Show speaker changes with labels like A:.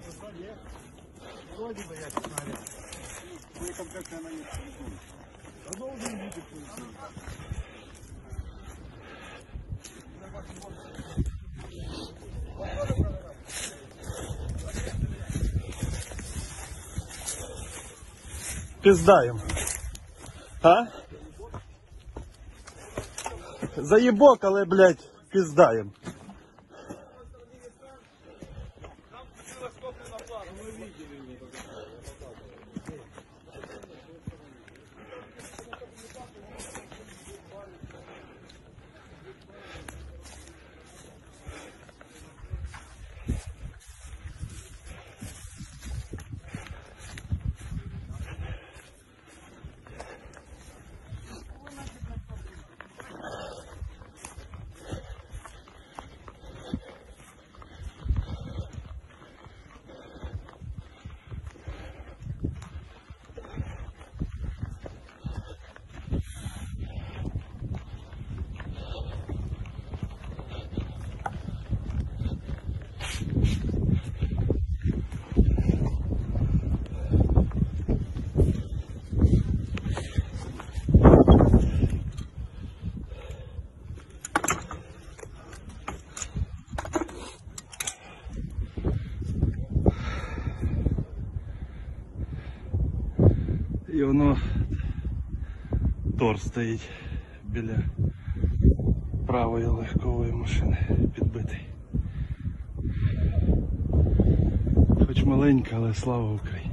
A: Вроде бы я смотрел. Как она не продолжим видеть.
B: Пиздаем. А? Заебок, але, блядь, пиздаем. І воно Тор стоїть біля правої легкової машини, підбитий. Хоч маленька, але слава Україні.